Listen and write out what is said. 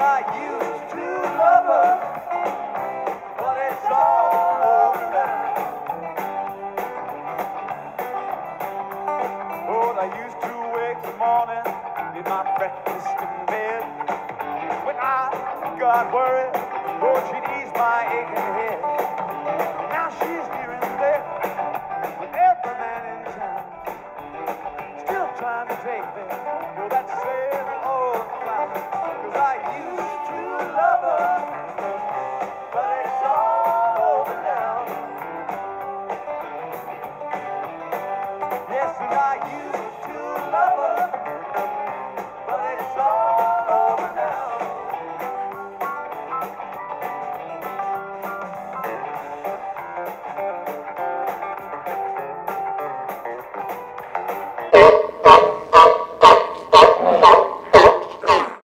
I used to love her, but it's all over now. Oh, I used to wake in the morning, eat my breakfast in bed. When I got worried, oh, she'd ease my aching head.